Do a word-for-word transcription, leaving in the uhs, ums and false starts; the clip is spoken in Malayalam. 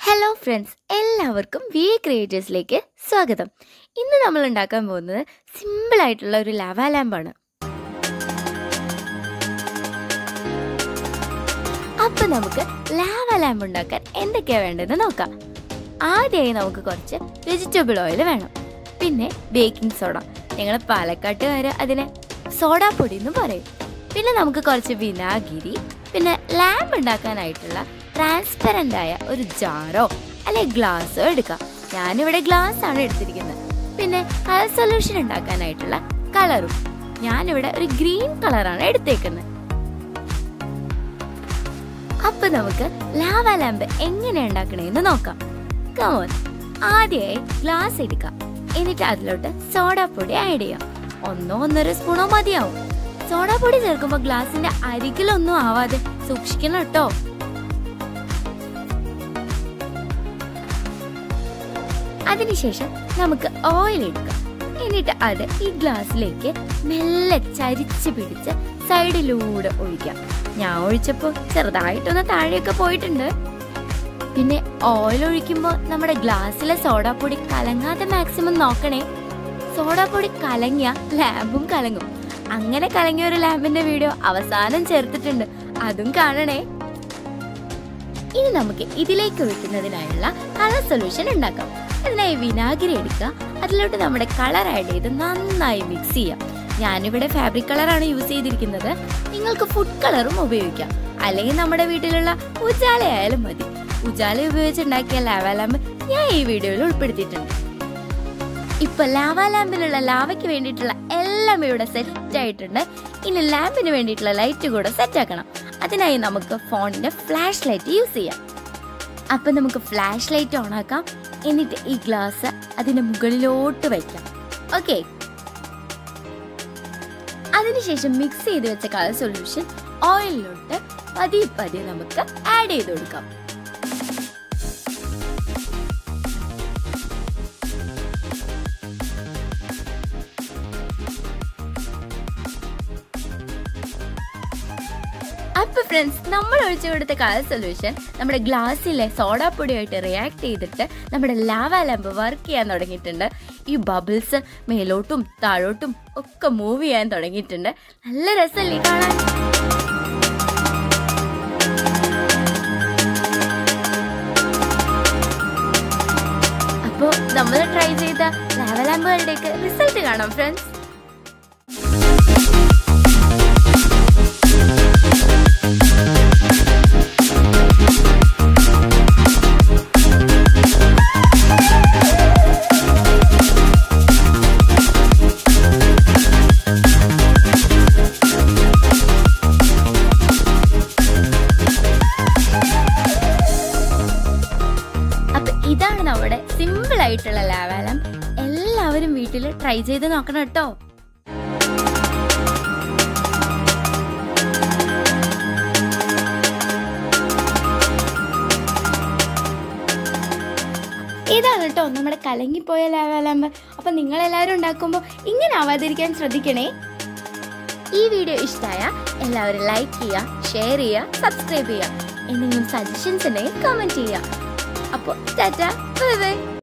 ഹലോ ഫ്രണ്ട്സ്, എല്ലാവർക്കും വി ക്രിയേറ്റേഴ്സിലേക്ക് സ്വാഗതം. ഇന്ന് നമ്മൾ ഉണ്ടാക്കാൻ പോകുന്നത് സിമ്പിളായിട്ടുള്ള ഒരു ലാവാ ലാമ്പാണ്. അപ്പം നമുക്ക് ലാവാ ലാമ്പ് ഉണ്ടാക്കാൻ എന്തൊക്കെയാണ് വേണ്ടതെന്ന് നോക്കാം. ആദ്യമായി നമുക്ക് കുറച്ച് വെജിറ്റബിൾ ഓയിൽ വേണം, പിന്നെ ബേക്കിംഗ് സോഡ, ഞങ്ങൾ പാലക്കാട്ടുകാർ അതിനെ സോഡാപ്പൊടി എന്ന് പറയും. പിന്നെ നമുക്ക് കുറച്ച് വിനാഗിരി, പിന്നെ ലാമ്പ് ഉണ്ടാക്കാനായിട്ടുള്ള ട്രാൻസ്പെറൻ്റ് ആയ ഒരു ജാറോ അല്ലെങ്കിൽ ഗ്ലാസ്സോ എടുക്കാം. ഞാനിവിടെ ഗ്ലാസ് ആണ് എടുത്തിരിക്കുന്നത്. പിന്നെ കളർ സൊല്യൂഷൻ ഉണ്ടാക്കാനായിട്ടുള്ള കളറും ഞാനിവിടെ ഒരു ഗ്രീൻ കളറാണ് എടുത്തേക്കുന്നത്. അപ്പൊ നമുക്ക് ലാവാ ലാമ്പ് എങ്ങനെ ഉണ്ടാക്കണേന്ന് നോക്കാം. കമോൺ, ആദ്യമായി ഗ്ലാസ് എടുക്കാം. എന്നിട്ട് അതിലോട്ട് സോഡാപ്പൊടി ആഡ് ചെയ്യാം. ഒന്നോ ഒന്നര സ്പൂണോ മതിയാവും. സോഡാപ്പൊടി ചേർക്കുമ്പോൾ ഗ്ലാസിന്റെ അരികിലൊന്നും ആവാതെ സൂക്ഷിക്കണം കേട്ടോ. അതിനുശേഷം നമുക്ക് ഓയിൽ എടുക്കാം. എന്നിട്ട് അത് ഈ ഗ്ലാസ്സിലേക്ക് മെല്ലെ ചരിച്ച് പിടിച്ച് സൈഡിലൂടെ ഒഴിക്കാം. ഞാൻ ഒഴിച്ചപ്പോൾ ചെറുതായിട്ടൊന്ന് താഴെയൊക്കെ പോയിട്ടുണ്ട്. പിന്നെ ഓയിൽ ഒഴിക്കുമ്പോൾ നമ്മുടെ ഗ്ലാസ്സിലെ സോഡാപ്പൊടി കലങ്ങാതെ മാക്സിമം നോക്കണേ. സോഡാപ്പൊടി കലങ്ങിയ ലാമ്പും കലങ്ങും. അങ്ങനെ കലങ്ങിയ ഒരു ലാമ്പിന്റെ വീഡിയോ അവസാനം ചേർത്തിട്ടുണ്ട്, അതും കാണണേ. ഇനി നമുക്ക് ഇതിലേക്ക് ഒഴിക്കുന്നതിനായുള്ള കളർ സൊല്യൂഷൻ ഉണ്ടാക്കാം. അതിനായി വിനാഗിരി എടുക്കുക. അതിലോട്ട് നമ്മുടെ കളർ ആഡ് ചെയ്ത് നന്നായി മിക്സ് ചെയ്യാം. ഞാനിവിടെ ഫാബ്രിക് കളറാണ് യൂസ് ചെയ്തിരിക്കുന്നത്. നിങ്ങൾക്ക് ഫുഡ് കളറും ഉപയോഗിക്കാം, അല്ലെങ്കിൽ നമ്മുടെ വീട്ടിലുള്ള ഉജാല ആയാലും മതി. ഉജാല ഉപയോഗിച്ചുണ്ടാക്കിയ ലാവാ ലാമ്പ് ഞാൻ ഈ വീഡിയോയിൽ ഉൾപ്പെടുത്തിയിട്ടുണ്ട്. ഇപ്പൊ ലാവാ ലാമ്പിലുള്ള ലാവയ്ക്ക് വേണ്ടിയിട്ടുള്ള എല്ലാം ഇവിടെ സെറ്റ് ആയിട്ടുണ്ട്. ഇനി ലാമ്പിന് വേണ്ടിയിട്ടുള്ള ലൈറ്റ് കൂടെ സെറ്റ് ആക്കണം. അതിനായി നമുക്ക് ഫോണിന്റെ ഫ്ലാഷ് ലൈറ്റ് യൂസ് ചെയ്യാം. അപ്പൊ നമുക്ക് ഫ്ലാഷ് ലൈറ്റ് ഓൺ ആക്കാം. എന്നിട്ട് ഈ ഗ്ലാസ് അതിന്റെ മുകളിലോട്ട് വയ്ക്കാം. ഓക്കെ, അതിനുശേഷം മിക്സ് ചെയ്ത് വെച്ച കളർ സൊല്യൂഷൻ ഓയിലിലോട്ട് പതിയെ പതിയെ നമുക്ക് ആഡ് ചെയ്ത് കൊടുക്കാം. അപ്പൊ ഫ്രണ്ട്സ്, നമ്മൾ ഒഴിച്ചു കൊടുത്ത കളർ സൊല്യൂഷൻ നമ്മുടെ ഗ്ലാസ്സിലെ സോഡാപ്പൊടിയായിട്ട് റിയാക്ട് ചെയ്തിട്ട് നമ്മുടെ ലാവാ ലാമ്പ് വർക്ക് ചെയ്യാൻ തുടങ്ങിയിട്ടുണ്ട്. ഈ ബബിൾസ് മേലോട്ടും താഴോട്ടും ഒക്കെ മൂവ് ചെയ്യാൻ തുടങ്ങിയിട്ടുണ്ട്. നല്ല രസമല്ലേ കാണാൻ? അപ്പോൾ നമ്മൾ ട്രൈ ചെയ്ത ലാവാ ലാമ്പുകളുടെയൊക്കെ റിസൾട്ട് കാണാം ഫ്രണ്ട്സ്. ഇതാണ് നമ്മുടെ സിമ്പിൾ ആയിട്ടുള്ള ലാവാ ലാമ്പ്. എല്ലാവരും വീട്ടിൽ ട്രൈ ചെയ്ത് നോക്കണം കേട്ടോ. ഇതാണ് കേട്ടോ നമ്മുടെ കലങ്ങിപ്പോയ ലാവാ ലാമ്പ്. അപ്പൊ നിങ്ങൾ എല്ലാവരും ഉണ്ടാക്കുമ്പോൾ ഇങ്ങനെ ആവാതിരിക്കാൻ ശ്രദ്ധിക്കണേ. ഈ വീഡിയോ ഇഷ്ടമായ എല്ലാവരും ലൈക്ക് ചെയ്യുക, ഷെയർ ചെയ്യുക, സബ്സ്ക്രൈബ് ചെയ്യുക. എന്തെങ്കിലും സജഷൻസ് ഉണ്ടെങ്കിൽ കമന്റ് ചെയ്യുക. അപ്പോൾ ടാറ്റാ, ബൈ ബൈ.